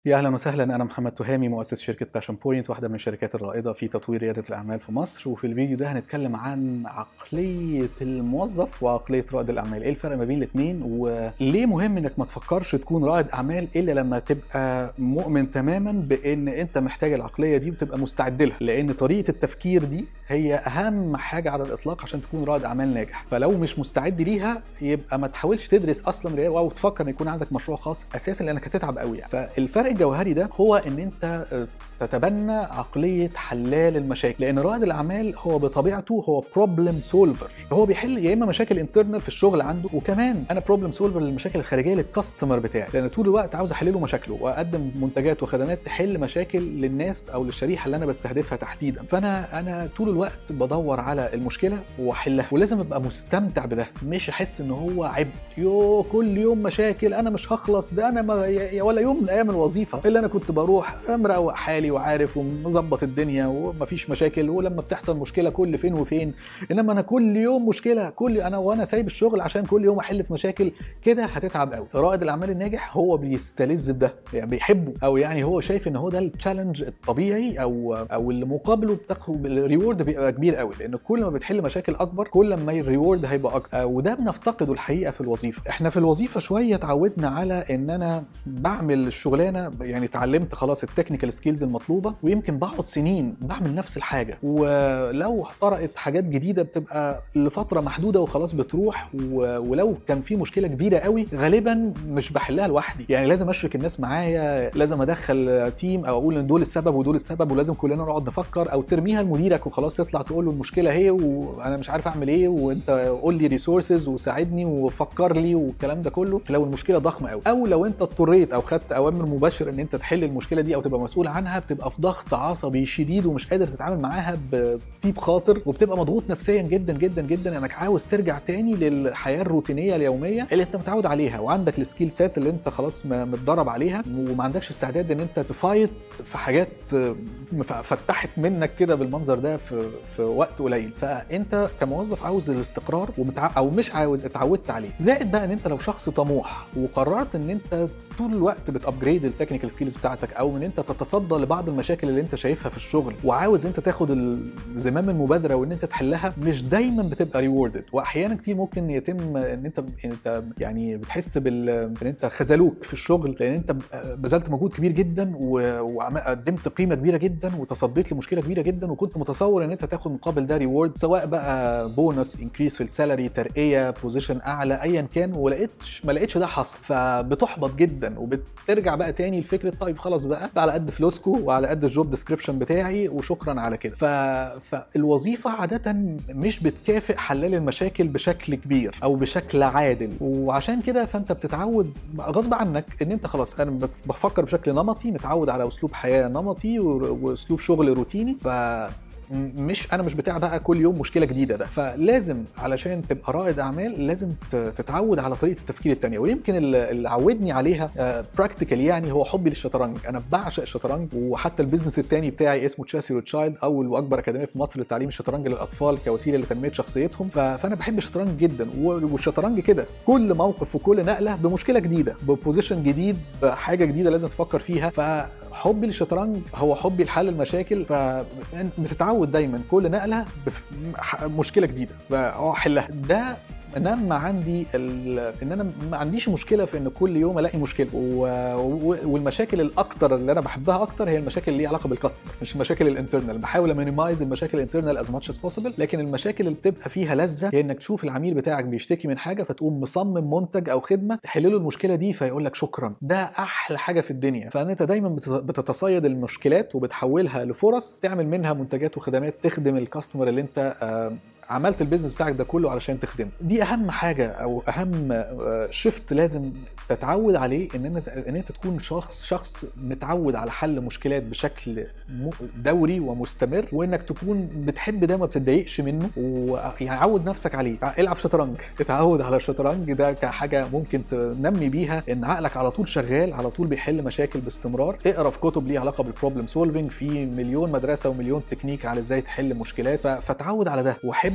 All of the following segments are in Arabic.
يا اهلا وسهلا، انا محمد تهامي مؤسس شركه باشن بوينت، واحده من الشركات الرائده في تطوير رياده الاعمال في مصر. وفي الفيديو ده هنتكلم عن عقليه الموظف وعقليه رائد الاعمال. ايه الفرق ما بين الاثنين، وليه مهم انك ما تفكرش تكون رائد اعمال الا لما تبقى مؤمن تماما بان انت محتاج العقليه دي وتبقى مستعد لها، لان طريقه التفكير دي هي اهم حاجه على الاطلاق عشان تكون رائد اعمال ناجح. فلو مش مستعد ليها يبقى ما تحاولش تدرس اصلا رياده او تفكر ان يكون عندك مشروع خاص اساسا، لانك هتتعب قوي. فالفرق الجوهري ده هو ان انت تتبنى عقلية حلال المشاكل، لأن رائد الأعمال هو بطبيعته هو بروبلم سولفر. هو بيحل يا إما مشاكل انترنال في الشغل عنده، وكمان أنا بروبلم سولفر للمشاكل الخارجية للكاستمر بتاعي، لأن طول الوقت عاوز أحل له مشاكله وأقدم منتجات وخدمات تحل مشاكل للناس أو للشريحة اللي أنا بستهدفها تحديدا. فأنا طول الوقت بدور على المشكلة وأحلها، ولازم أبقى مستمتع بده، مش أحس إن هو عبء. كل يوم مشاكل، أنا مش هخلص ده، أنا ولا يوم من أيام الوظيفة اللي أنا كنت بروح مروق حالي وعارف ومظبط الدنيا ومفيش مشاكل، ولما بتحصل مشكله كل فين وفين. انما انا كل يوم مشكله، وانا سايب الشغل عشان كل يوم احل في مشاكل، كده هتتعب قوي. رائد الاعمال الناجح هو بيستلذ بده، يعني بيحبه، او يعني هو شايف ان هو ده التشالنج الطبيعي، او اللي مقابله بتاخد الريورد بيبقى كبير قوي، لان كل ما بتحل مشاكل اكبر كل ما الريورد هيبقى اكتر. وده بنفتقده الحقيقه في الوظيفه. احنا في الوظيفه شويه اتعودنا على ان انا بعمل الشغلانه، يعني اتعلمت خلاص التكنيكال سكيلز المطلوبه، ويمكن بقعد سنين بعمل نفس الحاجه، ولو طرقت حاجات جديده بتبقى لفتره محدوده وخلاص بتروح. ولو كان في مشكله كبيره قوي غالبا مش بحلها لوحدي، يعني لازم اشرك الناس معايا، لازم ادخل تيم، او اقول ان دول السبب ودول السبب، ولازم كلنا نقعد نفكر، او ترميها لمديرك وخلاص يطلع تقول له المشكله هي وانا مش عارف اعمل ايه، وانت قول لي ريسورسز وساعدني وفكر لي والكلام ده كله. لو المشكله ضخمه قوي، او لو انت اضطريت او خدت اوامر مباشره ان انت تحل المشكله دي او تبقى مسؤول عنها، بتبقى في ضغط عصبي شديد ومش قادر تتعامل معاها بطيب خاطر، وبتبقى مضغوط نفسيا جدا جدا جدا، انك عاوز ترجع تاني للحياه الروتينيه اليوميه اللي انت متعود عليها، وعندك السكيل سيت اللي انت خلاص متدرب عليها، وما عندكش استعداد ان انت تفايت في حاجات فتحت منك كده بالمنظر ده في وقت قليل. فانت كموظف عاوز الاستقرار او مش عاوز، اتعودت عليه. زائد بقى ان انت لو شخص طموح وقررت ان انت طول الوقت بتابجريد التكنيكال سكيلز بتاعتك، او ان انت تتصدى لبعض المشاكل اللي انت شايفها في الشغل وعاوز انت تاخد زمام المبادره وان انت تحلها، مش دايما بتبقى ريوردد، واحيانا كتير ممكن يتم ان انت يعني بتحس ان انت خذلوك في الشغل، لان انت بذلت مجهود كبير جدا وقدمت قيمه كبيره جدا وتصديت لمشكله كبيره جدا، وكنت متصور ان انت تاخد مقابل ده ريورد، سواء بقى بونص، انكريس في السالري، ترقيه، بوزيشن اعلى، ايا كان، ما لقيتش ده حصل. فبتحبط جدا وبترجع بقى تاني لفكره طيب خلاص بقى على قد فلوسكو وعلى قد الجوب ديسكريبشن بتاعي وشكرا على كده. فالوظيفه عاده مش بتكافئ حلال المشاكل بشكل كبير او بشكل عادل، وعشان كده فانت بتتعود غصب عنك ان انت خلاص، انا بفكر بشكل نمطي، متعود على اسلوب حياه نمطي واسلوب شغل روتيني. انا مش بتاع بقى كل يوم مشكله جديده ده. فلازم علشان تبقى رائد اعمال لازم تتعود على طريقه التفكير التانية، ويمكن اللي عودني عليها براكتيكال يعني هو حبي للشطرنج. انا بعشق الشطرنج، وحتى البيزنس التاني بتاعي اسمه تشيس يور تشايلد، اول واكبر اكاديميه في مصر لتعليم الشطرنج للاطفال كوسيله لتنميه شخصيتهم. فانا بحب الشطرنج جدا، والشطرنج كده كل موقف وكل نقله بمشكله جديده، ببوزيشن جديد، بحاجه جديده لازم تفكر فيها. فحبي للشطرنج هو حبي لحل المشاكل. فبتتعود دايما كل نقله مشكله جديده احلها. ده نما عندي ان انا ما عنديش مشكله في ان كل يوم الاقي مشكله، والمشاكل الاكتر اللي انا بحبها اكتر هي المشاكل اللي ليها علاقه بالكاستمر، مش المشاكل الانترنال. بحاول امينيمايز المشاكل الانترنال از ماتش از بوسيبل، لكن المشاكل اللي بتبقى فيها لذه هي انك تشوف العميل بتاعك بيشتكي من حاجه، فتقوم مصمم منتج او خدمه تحل له المشكله دي، فيقول لك شكرا. ده احلى حاجه في الدنيا. فانت دايما بتتصيد المشكلات وبتحولها لفرص، تعمل منها منتجات وخدمات تخدم الكاستمر اللي انت عملت البيزنس بتاعك ده كله علشان تخدمه. دي اهم حاجه او اهم شيفت لازم تتعود عليه، ان انت تكون شخص متعود على حل مشكلات بشكل دوري ومستمر، وانك تكون بتحب ده ما بتتضايقش منه، ويعني عود نفسك عليه. العب شطرنج، اتعود على الشطرنج ده كحاجه ممكن تنمي بيها ان عقلك على طول شغال، على طول بيحل مشاكل باستمرار. اقرا في كتب ليها علاقه بالبروبلم سولفنج، في مليون مدرسه ومليون تكنيك على ازاي تحل مشكلات. فتعود على ده وحب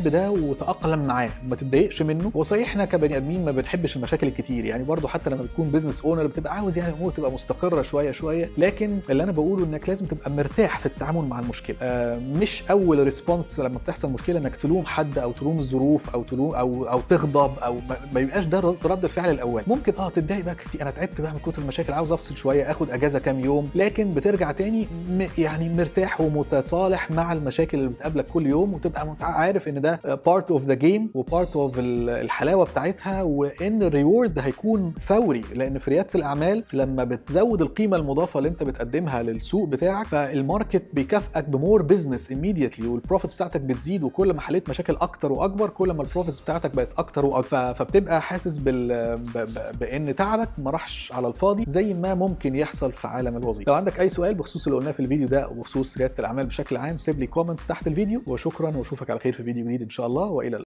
تحب ده وتأقلم معاه، ما تتضايقش منه. هو صحيح احنا كبني ادمين ما بنحبش المشاكل الكتير، يعني برضو حتى لما بتكون بزنس اونر بتبقى عاوز يعني الامور تبقى مستقره شويه شويه، لكن اللي انا بقوله انك لازم تبقى مرتاح في التعامل مع المشكله. مش اول ريسبونس لما بتحصل مشكله انك تلوم حد او تلوم الظروف او تلوم او تغضب، او ما يبقاش ده رد الفعل الاول. ممكن تتضايق بقى كتير، انا تعبت بقى من كتر المشاكل عاوز افصل شويه، اخد اجازه كام يوم، لكن بترجع تاني يعني مرتاح ومتصالح مع المشاكل اللي بتقابلك كل يوم، وتبقى عارف ان ده بارت اوف ذا جيم وبارت اوف الحلاوه بتاعتها، وان الريورد هيكون فوري. لان في رياده الاعمال لما بتزود القيمه المضافه اللي انت بتقدمها للسوق بتاعك، فالماركت بيكافئك بمور بزنس immediately، والبروفيتس بتاعتك بتزيد، وكل ما حليت مشاكل اكتر واكبر كل ما البروفيتس بتاعتك بقت اكتر واكتر، فبتبقى حاسس بان تعبك ما راحش على الفاضي زي ما ممكن يحصل في عالم الوظيفه. لو عندك اي سؤال بخصوص اللي قلناه في الفيديو ده وبخصوص رياده الاعمال بشكل عام، سيب لي كومنتس تحت الفيديو، وشكرا واشوفك على خير في فيديو جديد ان شاء الله، والى